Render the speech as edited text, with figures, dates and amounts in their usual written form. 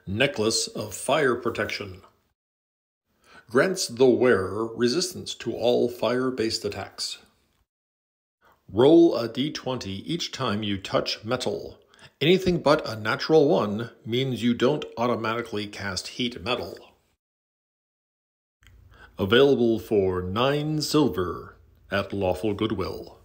Necklace of Fire Protection. Grants the wearer resistance to all fire-based attacks. Roll a d20 each time you touch metal. Anything but a natural one means you don't automatically cast heat metal. Available for 9 silver at Lawful Goodwill.